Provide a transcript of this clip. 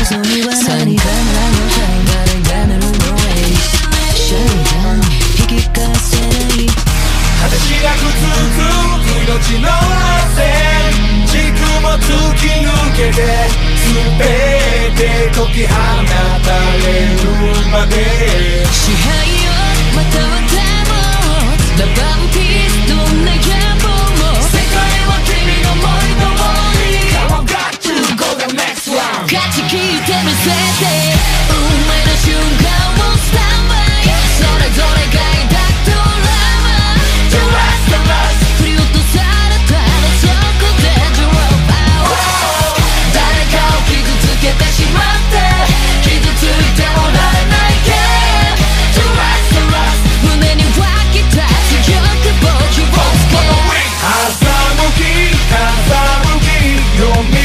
望みは何かなのシャインがなるのエイシャイン引き返せない果てしなく続く命の汗軸も突き抜けて全て解き放たれるまで支配よまたはでもラバンピースどんな野望も世界は君の思い通り Come on got to go the next round 勝ち切ってみせて運命の瞬間をスタンバイそれぞれが抱くドラマ The last of us 振り落とされたらそこで Drop out 誰かを傷つけてしまって傷ついてもらえないけ The last of us 胸に湧き立つ強く希望をつけ朝向き風向き読み